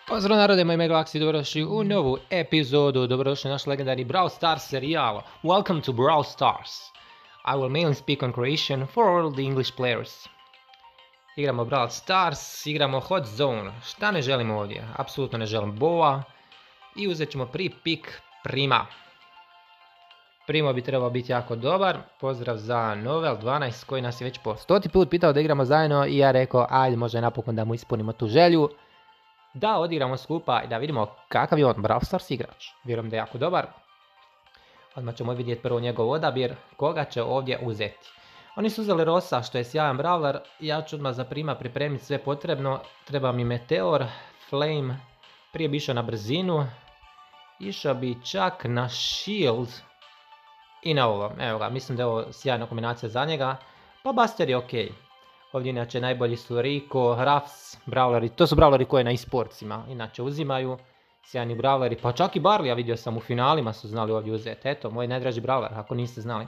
Pozdrav narode, moje ime Galaxy, dobrodošli u novu epizodu, dobrodošli u naš legendarni Brawl Stars serijal. Welcome to Brawl Stars. I will mainly speak on Croatian for all the English players. Igramo Brawl Stars, igramo Hot Zone. Šta ne želimo ovdje? Apsolutno ne želim Boa. I uzet ćemo prvi pik Prima. Primo bi trebao biti jako dobar. Pozdrav za Novel 12 koji nas je već po 100. put pitao da igramo zajedno i ja rekao ajde možda napokon da mu ispunimo tu želju. Da odigramo skupa i da vidimo kakav je on Brawl Stars igrač. Vjerujem da je jako dobar. Odmah ćemo vidjeti prvo njegov odabir, koga će ovdje uzeti. Oni su uzeli Rosa što je sjajan brawler, ja ću odmah za Prima pripremiti sve potrebno. Treba mi Meteor, Flame, prije bi išao na brzinu, išao bi čak na Shield i na ovo. Evo ga, mislim da je ovo sjajna kombinacija za njega, pa Buster je ok. Ovdje inače najbolji su Rico, Ruffs, brawleri, to su brawleri koje na e-sportsima inače uzimaju. Sjajni brawleri, pa čak i Barley, ja vidio sam u finalima su znali ovdje uzeti. Eto, moj najdraži brawler, ako niste znali.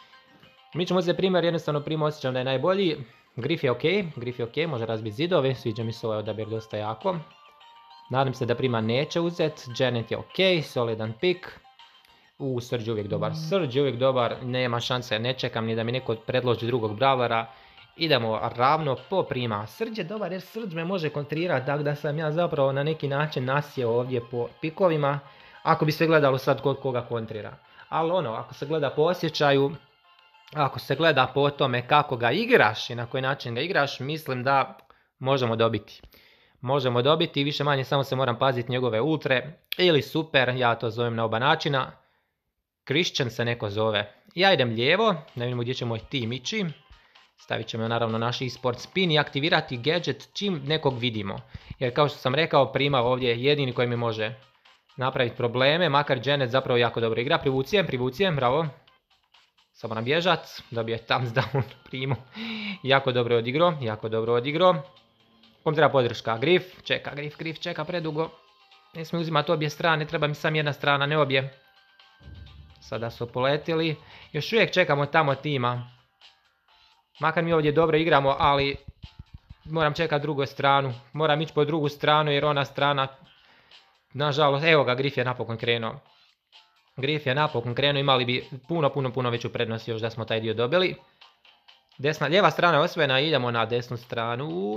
Mi ćemo uzeti primjer, jednostavno Primo osjećam da je najbolji. Griff je ok, može razbiti zidove, sviđa mi se ovaj odabir dosta jako. Nadam se da Prima neće uzeti, Janet je ok, solidan pik. Surge je uvijek dobar, nema šanse, ne čekam ni da mi neko predloži drugog brawlera. Idemo ravno po Prima. Surge je dobar jer Surge me može kontrirati, tako da sam ja zapravo na neki način nasjeo ovdje po pikovima. Ako bi se gledalo sad kod koga kontrira. Ali ako se gleda po osjećaju, ako se gleda po tome kako ga igraš i na koji način ga igraš, mislim da možemo dobiti. Možemo dobiti, više manje samo se moram paziti njegove ultre ili super, ja to zovem na oba načina. Christian se neko zove. Ja idem lijevo, da vidimo gdje će moj tim ići. Stavit ćemo naravno naš e-sport spin i aktivirati gadget čim nekog vidimo. Jer kao što sam rekao, Prima ovdje je jedini koji mi može napraviti probleme. Makar Janet zapravo jako dobro igra. Privucijem, bravo. Samo moram bježat, dobije thumbs down Primu. Jako dobro odigrao. Kom treba podrška? Griff čeka predugo. Ne smije uzimati obje strane, treba mi sam jedna strana, ne obje. Sada su poletili. Još uvijek čekamo tamo tima. Makar mi ovdje dobro igramo, ali moram čekati drugu stranu. Moram ići po drugu stranu jer ona strana, nažalost, evo ga, Griff je napokon krenuo. Imali bi puno veću prednost još da smo taj dio dobili. Lijeva strana je osvojena, idemo na desnu stranu.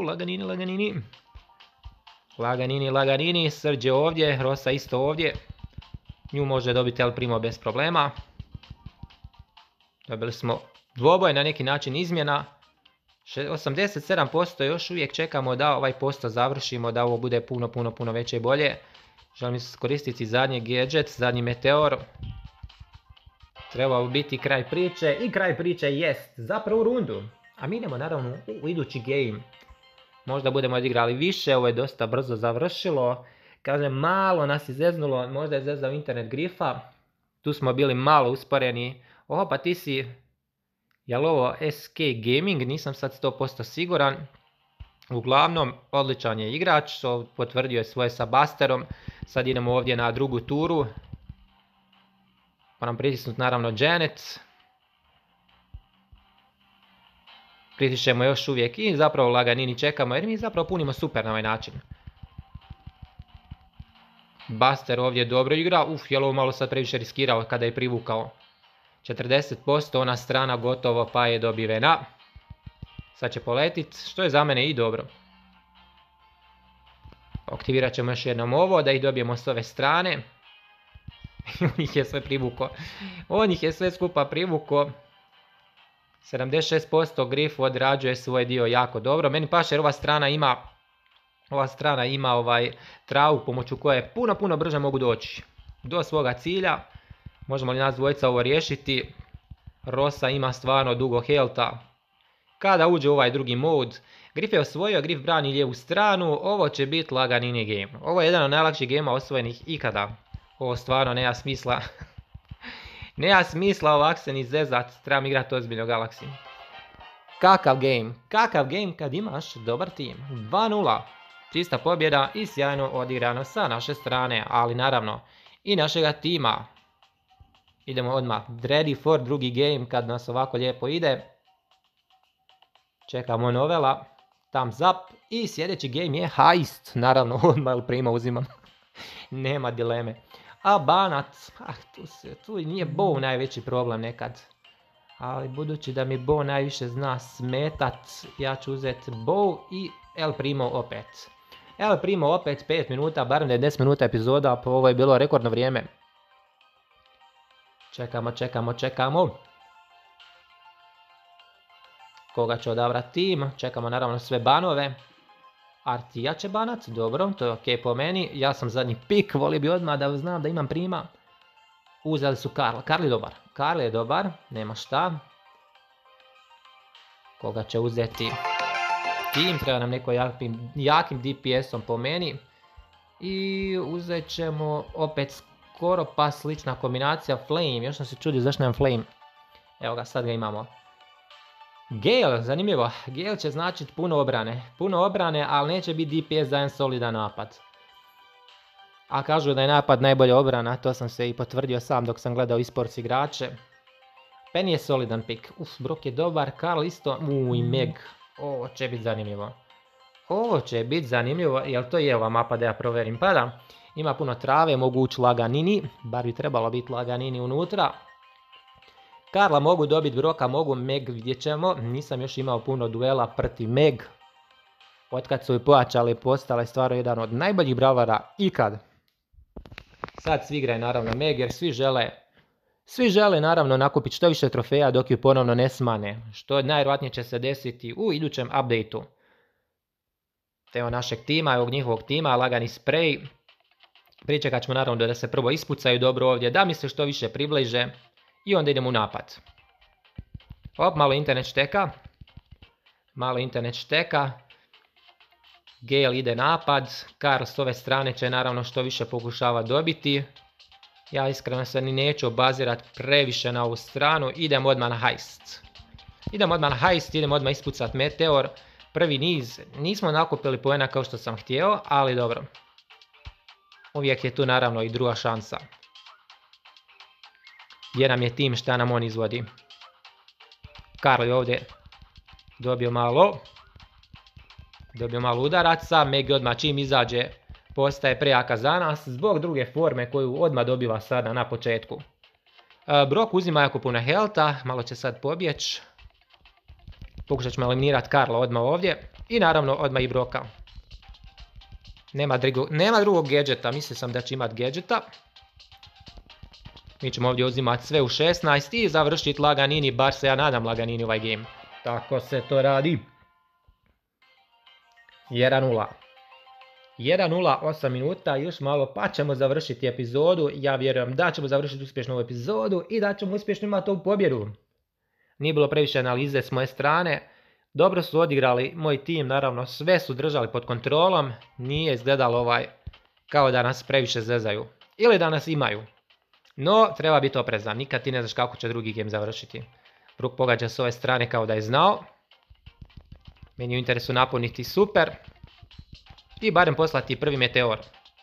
Laganini, Surge je ovdje, Rosa isto ovdje. Nju može dobiti El Primo bez problema. Dobili smo dvoboj na neki način izmjena. 87% još uvijek čekamo da ovaj posto završimo, da ovo bude puno veće i bolje. Želim koristiti zadnji gadget, zadnji meteor. Trebao biti kraj priče i kraj priče jest za prvu rundu. A mi idemo naravno u idući game. Možda budemo odigrali više, ovo je dosta brzo završilo. Kažem, malo nas je zeznulo, možda je zezao internet Griffa. Tu smo bili malo usporeni. Oho, pa ti si, jel ovo SK Gaming, nisam sad 100% siguran. Uglavnom, odličan je igrač, potvrdio je svoje sa Busterom. Sad idemo ovdje na drugu turu. Moram pritisnuti naravno Janet. Pritišemo još uvijek i zapravo laganini čekamo jer mi zapravo punimo super na ovaj način. Buster ovdje dobro igra, jel ovo malo sad previše riskirao kada je privukao. 40% ona strana gotovo pa je dobivena. Sad će poletit, što je za mene i dobro. Aktivirat ćemo još jednom ovo da ih dobijemo s ove strane. On ih je sve privukao. On ih je sve skupa privukao. 76% Griff odrađuje svoj dio jako dobro. Meni paše jer ova strana ima travu pomoću koje puno brže mogu doći do svoga cilja. Možemo li nas dvojica ovo riješiti? Rosa ima stvarno dugo healtha. Kada uđe u ovaj drugi mod, Griff je osvojio, Griff brani lijevu stranu, ovo će biti laganini game. Ovo je jedan od najlakših gema osvojenih ikada. Ovo stvarno nema smisla. Nema smisla ovak se ni zezat, trebam igrati ozbiljno Galaxy. Kakav game kad imaš dobar tim. 2-0, čista pobjeda i sjajno odigrano sa naše strane, ali naravno i našega tima. Idemo odmah ready for drugi game kad nas ovako lijepo ide. Čekamo Novela, thumbs up I sljedeći game je Heist. Naravno, odmah prima uzimam. Nema dileme. A Banat, tu nije Bow najveći problem nekad. Ali budući da mi Bow najviše zna smetat, ja ću uzeti Bow i El Primo opet. El Primo opet 5 minuta, barem da je 10 minuta epizoda, pa ovo je bilo rekordno vrijeme. Čekamo. Koga će odabrati tim? Čekamo naravno sve banove. Artija će banat, dobro, to je ok po meni. Ja sam zadnji pik, volio bi odmah da znam da imam prima. Uzeli su Karla. Karl je dobar, nema šta. Koga će uzeti tim? Treba nam neko jakim DPS-om po meni. I uzet ćemo opet skoro pa slična kombinacija Flame. Još sam se čudio zašto nemam Flame. Evo ga, sad ga imamo. Gale, zanimljivo. Gale će značiti puno obrane, ali neće biti DPS za jedan solidan napad. A kažu da je napad najbolja obrana, to sam se i potvrdio sam dok sam gledao esports igrače. Penny je solidan pick. Brock je dobar, Karl isto. I Meg. Ovo će biti zanimljivo. Jel to je ova mapa da ja proverim? Pa da. Ima puno trave, mogu ući laganini. Bar bi trebalo biti laganini unutra. Karla mogu dobiti, Broka mogu, Meg vidjet ćemo. Nisam još imao puno duela protiv Meg. Otkad su ju pojačali, postala je stvarno jedan od najboljih brawlera ikad. Sad svi igraju naravno Meg jer svi žele naravno nakupiti što više trofeja dok ju ponovno ne smane. Što najvjerojatnije će se desiti u idućem updateu. Evo našeg tima, ovog njihovog tima, lagani spray. Pričekat ćemo naravno da se prvo ispucaju dobro ovdje, da mi se što više približe. I onda idemo u napad. Malo internet šteka. Gale ide napad. Karl s ove strane će naravno što više pokušava dobiti. Ja iskreno se ni neću obazirati previše na ovu stranu. Idemo odmah na heist. Idemo odmah ispucati meteor. Prvi niz. Nismo nakupili poena kao što sam htio, ali dobro. Uvijek je tu naravno i druga šansa. Jer nam je tim šta nam on izvodi. Karl je ovdje dobio malo udaraca. Meg odmah čim izađe postaje prejaka za nas zbog druge forme koju odmah dobiva sada na početku. Brock uzima jako puno healtha, malo će sad pobjeći. Pokušat ćemo eliminirati Karla odmah ovdje. I naravno odmah i Brocka. Nema drugog gadgeta, mislio sam da će imati gadgeta. Mi ćemo ovdje uzimati sve u 16 i završiti laganini, bar se ja nadam laganini ovaj game. Tako se to radi. 1-0. 1-0, 8 minuta, još malo pa ćemo završiti epizodu. Ja vjerujem da ćemo završiti uspješnu ovu epizodu i da ćemo uspješno imati ovu pobjedu. Nije bilo previše analize s moje strane. Dobro su odigrali moj tim, naravno sve su držali pod kontrolom. Nije izgledalo kao da nas previše zezaju. Ili da nas imaju. No, treba biti oprezan, nikad ti ne znaš kako će drugi game završiti. Brook pogađa s ove strane kao da je znao. Meni je u interesu napuniti super. I barem poslati prvi meteor.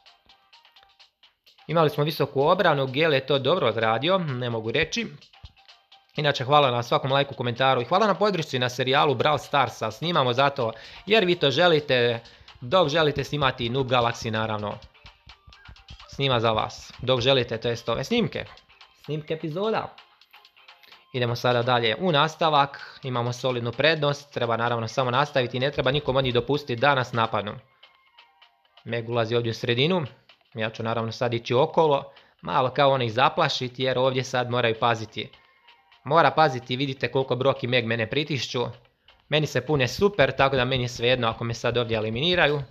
Imali smo visoku obranu, Gale je to dobro odradio, ne mogu reći. Inače, hvala na svakom lajku, komentaru i hvala na podršci na serijalu Brawl Starsa. Snimamo zato jer vi to želite, dok želite snimati Noob Galaxy naravno. Snima za vas, dok želite, to jest ove snimke epizoda. Idemo sada dalje u nastavak, imamo solidnu prednost, treba naravno samo nastaviti i ne treba nikom od njih dopustiti da nas napadnu. Meg ulazi ovdje u sredinu, ja ću naravno sad ići okolo, malo kao ono ih zaplašiti jer ovdje sad moraju paziti. Mora paziti, vidite koliko Brock i Meg mene pritišću. Meni se pune super, tako da meni je svejedno ako me sad ovdje eliminiraju.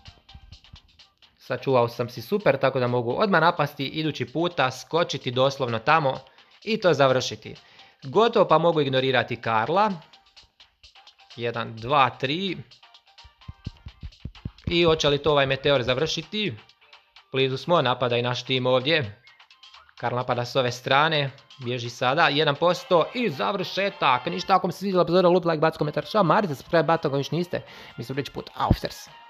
Sačuvao sam si super, tako da mogu odmah napasti idući puta, skočiti doslovno tamo i to završiti. Gotovo pa mogu ignorirati Karla. 1, 2, 3. I hoće li to ovaj meteor završiti? Blizu smo, napada i naš tim ovdje. Karl napada s ove strane, bježi sada, 1% i završetak. Ništa, ako mi se svidjela epizoda, lup like, baci komentar, šamarite, subscribe button ako još niste. Mi se u sljedeći put, aufsters.